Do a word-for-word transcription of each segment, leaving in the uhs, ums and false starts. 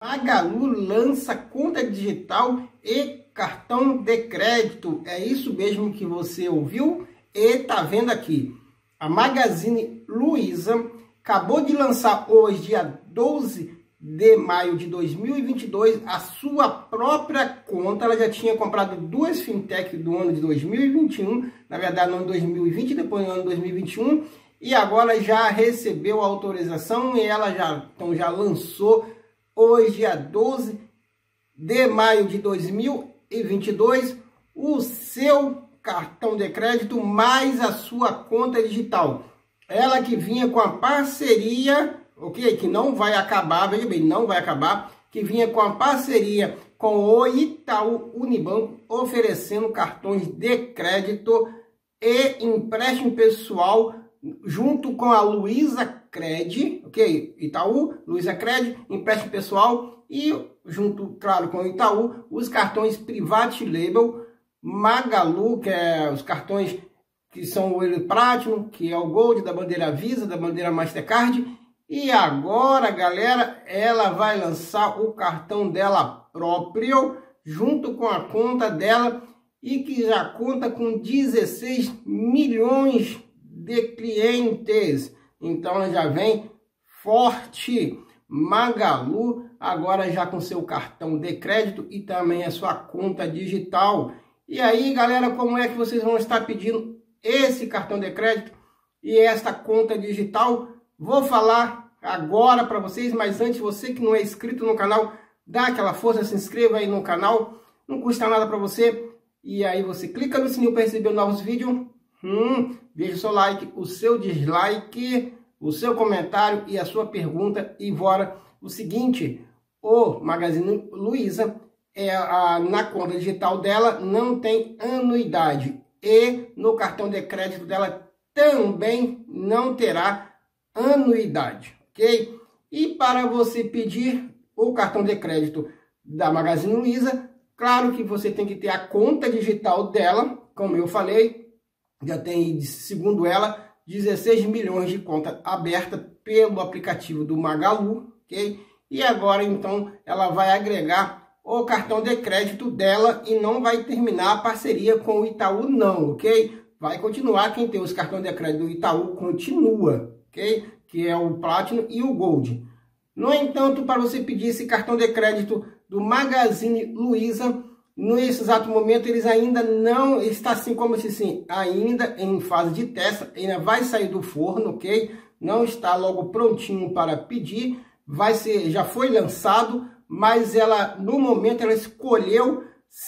Magalu lança conta digital e cartão de crédito. É isso mesmo que você ouviu e tá vendo aqui. A Magazine Luiza acabou de lançar hoje, dia doze de maio de dois mil e vinte e dois, a sua própria conta. Ela já tinha comprado duas fintech do ano de dois mil e vinte e um, na verdade no ano dois mil e vinte, depois no ano dois mil e vinte e um, e agora já recebeu a autorização e ela já, então, já lançou hoje, dia doze de maio de dois mil e vinte e dois, o seu cartão de crédito mais a sua conta digital. Ela que vinha com a parceria, ok? Que não vai acabar, veja bem, não vai acabar, que vinha com a parceria com o Itaú Unibanco, oferecendo cartões de crédito e empréstimo pessoal, junto com a Luiza Cred, ok? Itaú, Luiza Cred, empréstimo pessoal e junto, claro, com o Itaú, os cartões Private Label, Magalu, que é os cartões que são o Platinum, que é o Gold da bandeira Visa, da bandeira Mastercard. E agora, galera, ela vai lançar o cartão dela próprio, junto com a conta dela, e que já conta com dezesseis milhões de clientes. Então ela já vem forte. Magalu agora já com seu cartão de crédito e também a sua conta digital. E aí, galera, como é que vocês vão estar pedindo esse cartão de crédito e esta conta digital? Vou falar agora para vocês, mas antes, você que não é inscrito no canal, dá aquela força, se inscreva aí no canal, não custa nada para você. E aí você clica no sininho para receber novos vídeos. Hum, deixa o seu like, o seu dislike, o seu comentário e a sua pergunta. E bora. O seguinte, o Magazine Luiza, é a, na conta digital dela não tem anuidade. E no cartão de crédito dela também não terá anuidade, ok? E para você pedir o cartão de crédito da Magazine Luiza, claro que você tem que ter a conta digital dela, como eu falei, já tem, segundo ela, dezesseis milhões de conta aberta pelo aplicativo do Magalu, ok? E agora, então, ela vai agregar o cartão de crédito dela e não vai terminar a parceria com o Itaú, não, ok? Vai continuar, quem tem os cartões de crédito do Itaú continua, ok? Que é o Platinum e o Gold. No entanto, para você pedir esse cartão de crédito do Magazine Luiza, nesse exato momento eles ainda não, está assim como se sim, ainda em fase de teste, ainda vai sair do forno, ok? Não está logo prontinho para pedir, vai ser, já foi lançado, mas ela, no momento, ela escolheu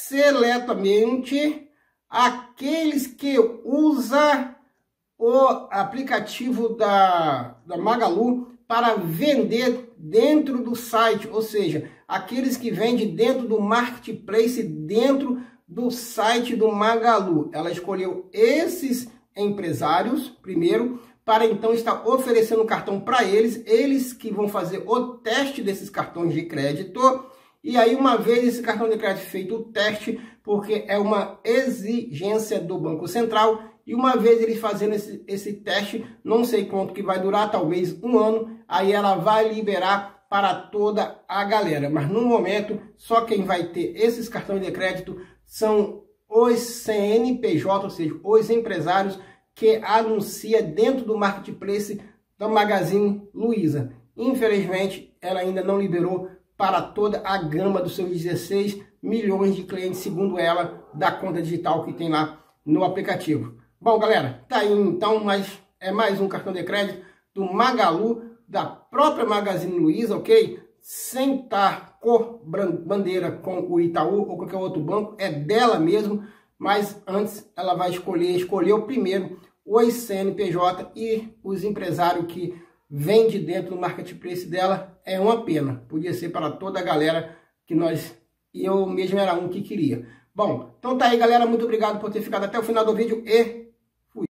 seletivamente aqueles que usam o aplicativo da, da Magalu para vender dentro do site, ou seja, aqueles que vendem dentro do marketplace, dentro do site do Magalu. Ela escolheu esses empresários primeiro, para então estar oferecendo o cartão para eles, eles que vão fazer o teste desses cartões de crédito. E aí, uma vez esse cartão de crédito feito o teste, porque é uma exigência do Banco Central, e uma vez eles fazendo esse, esse teste, não sei quanto que vai durar, talvez um ano, aí ela vai liberar para toda a galera. Mas no momento, só quem vai ter esses cartões de crédito são os C N P J, ou seja, os empresários que anuncia dentro do marketplace da Magazine Luiza. Infelizmente, ela ainda não liberou para toda a gama dos seus dezesseis milhões de clientes, segundo ela, da conta digital que tem lá no aplicativo. Bom, galera, tá aí então, mas é mais um cartão de crédito do Magalu, da própria Magazine Luiza, ok? Sem estar com bandeira com o Itaú ou qualquer outro banco, é dela mesmo. Mas antes ela vai escolher, escolheu primeiro os C N P J e os empresários que vendem dentro do marketplace dela. É uma pena, podia ser para toda a galera que nós, eu mesmo era um que queria. Bom, então tá aí, galera, muito obrigado por ter ficado até o final do vídeo e